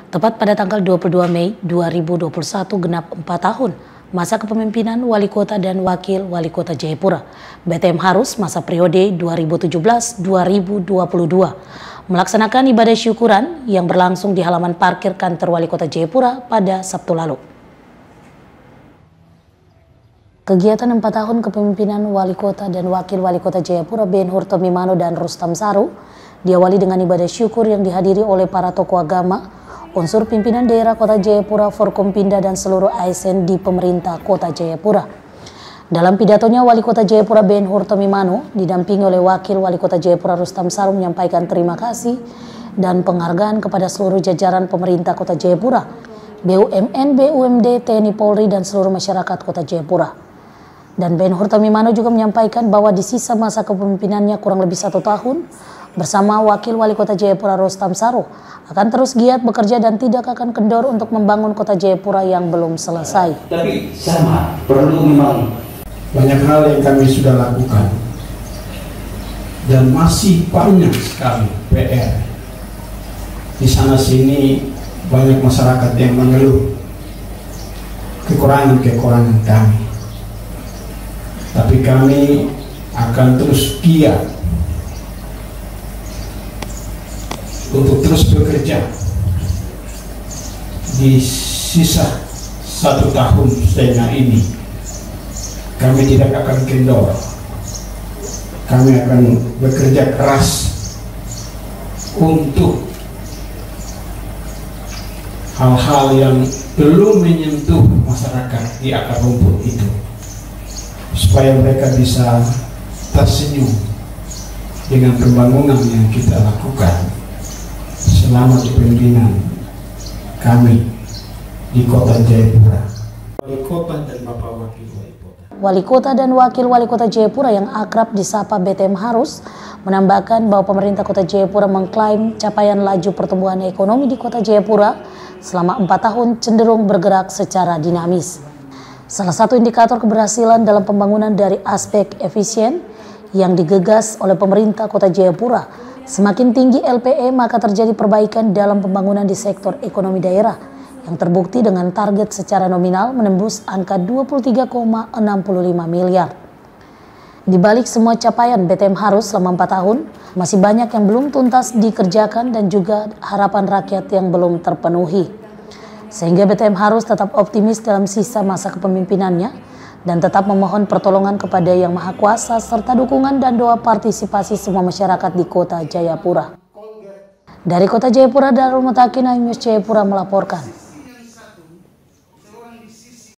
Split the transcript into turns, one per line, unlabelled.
Tepat pada tanggal 22 Mei 2021 genap 4 tahun masa kepemimpinan Wali Kota dan Wakil Wali Kota Jayapura. BTM Harus masa periode 2017-2022 melaksanakan ibadah syukuran yang berlangsung di halaman parkir kantor Wali Kota Jayapura pada Sabtu lalu. Kegiatan 4 tahun kepemimpinan Wali Kota dan Wakil Wali Kota Jayapura Ben-Hur Tomimano dan Rustam Saru diawali dengan ibadah syukur yang dihadiri oleh para tokoh agama, unsur pimpinan daerah Kota Jayapura, Forkompinda dan seluruh ASN di pemerintah Kota Jayapura. Dalam pidatonya, Wali Kota Jayapura Ben-Hur Tomimano didampingi oleh Wakil Wali Kota Jayapura Rustam Saru menyampaikan terima kasih dan penghargaan kepada seluruh jajaran pemerintah Kota Jayapura, BUMN, BUMD, TNI Polri dan seluruh masyarakat Kota Jayapura. Dan Ben-Hur Tomimano juga menyampaikan bahwa di sisa masa kepemimpinannya kurang lebih 1 tahun, bersama Wakil Wali Kota Jayapura Rustam Saru akan terus giat bekerja dan tidak akan kendor untuk membangun Kota Jayapura yang belum selesai.
Tapi sama, perlu memang
banyak hal yang kami sudah lakukan dan masih banyak sekali PR. Di sana sini banyak masyarakat yang mengeluh kekurangan kami. Tapi kami akan terus giat untuk terus bekerja di sisa 1,5 tahun ini. Kami tidak akan kendor. Kami akan bekerja keras untuk hal-hal yang belum menyentuh masyarakat di akar rumput itu, supaya mereka bisa tersenyum dengan pembangunan yang kita lakukan selama kepemimpinan kami di Kota Jayapura. Wali Kota dan Bapak Wakil Wali Kota.
Wali Kota dan Wakil Wali Kota Jayapura yang akrab disapa BTM Harus menambahkan bahwa pemerintah Kota Jayapura mengklaim capaian laju pertumbuhan ekonomi di Kota Jayapura selama 4 tahun cenderung bergerak secara dinamis. Salah satu indikator keberhasilan dalam pembangunan dari aspek efisien yang digegas oleh pemerintah Kota Jayapura, semakin tinggi LPE maka terjadi perbaikan dalam pembangunan di sektor ekonomi daerah yang terbukti dengan target secara nominal menembus angka 23,65 miliar. Di balik semua capaian BTM Harus selama 4 tahun, masih banyak yang belum tuntas dikerjakan dan juga harapan rakyat yang belum terpenuhi. Sehingga BTM Harus tetap optimis dalam sisa masa kepemimpinannya dan tetap memohon pertolongan kepada Yang Maha Kuasa serta dukungan dan doa partisipasi semua masyarakat di Kota Jayapura. Dari Kota Jayapura, Darul Mutakin, News Jayapura melaporkan.